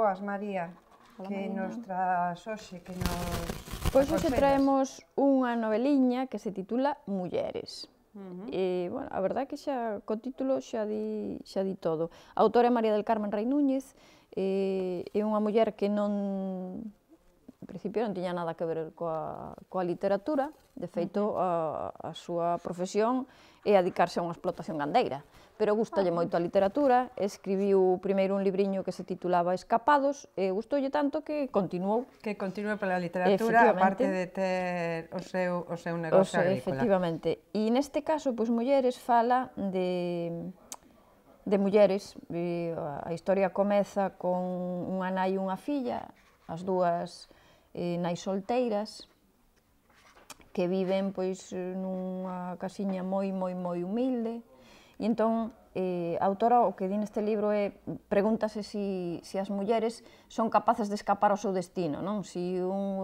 boas, María, que nos tras hoxe, que nos Pois hoxe aconsellas. traemos unha noveliña que se titula Mulleres. E, bueno, a verdade é que xa, co título xa di todo. A autora é María del Carmen Rey Núñez, é unha muller que non, en principio non tiña nada que ver coa literatura, de feito a súa profesión é dedicarse a unha explotación gandeira, pero gustalle moito a literatura, escribiu primeiro un libriño que se titulaba Escapados, e gustoulle tanto que continuou. Que continúe pola literatura, aparte de ter o seu negocio agrícola. Efectivamente. E neste caso, pois, Mulleres fala de mulleres. A historia comeza con unha nai e unha filla, as dúas nais solteiras, que viven pois nunha casiña moi humilde, e entón a autora o que di neste libro é, pregúntase se as mulleres son capaces de escapar ao seu destino, non? Si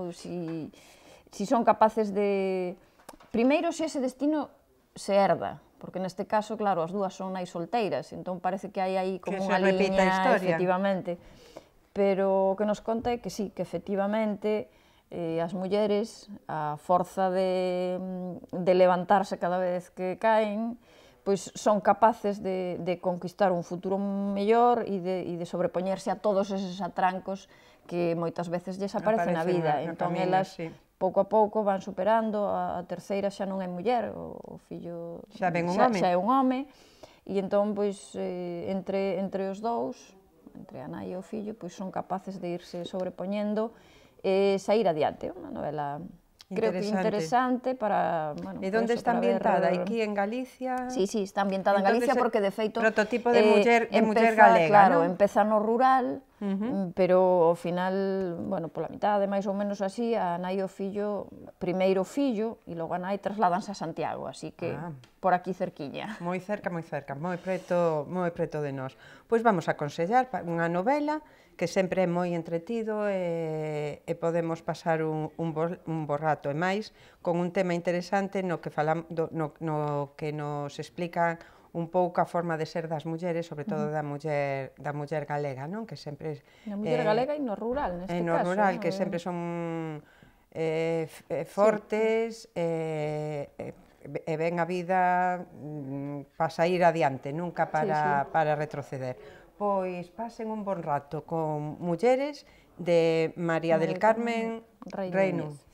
son capaces de... Primeiro, se ese destino se herda, porque neste caso, claro, as dúas son nais solteiras, entón parece que hai aí como unha liña, efectivamente, pero o que nos conta é que sí, que efectivamente as mulleres, a forza de levantarse cada vez que caen, pois son capaces de conquistar un futuro mellor e de sobrepoñerse a todos eses atrancos que moitas veces lles aparecen na vida. Entón, elas, pouco a pouco, van superando. A terceira xa non é muller, o fillo xa é un home, e entón, pois, entre os dous, entre a nai e o fillo, pois son capaces de irse sobrepoñendo e sair adiante. Unha novela, creo que interesante para... E onde está ambientada? Aquí en Galicia? Sí, está ambientada en Galicia porque, de feito... Prototipo de muller galega, non? Claro, empeza no rural, pero ao final, bueno, pola mitade, máis ou menos así, a nai e o fillo, primeiro o fillo, e logo a nai trasladanse a Santiago, así que por aquí cerquiña. Moi cerca, moi preto de nós. Pois vamos a aconsellar unha novela que sempre é moi entretido e podemos pasar un bo rato, e máis con un tema interesante no que nos explican un pouco a forma de ser das mulleres, sobre todo da muller galega, non? Que sempre... Da muller galega e no rural, neste caso. No rural, que sempre son fortes e ven a vida para sair adiante, nunca para retroceder. Pois pasen un bon rato con Mulleres de María del Carmen Rey Núñez.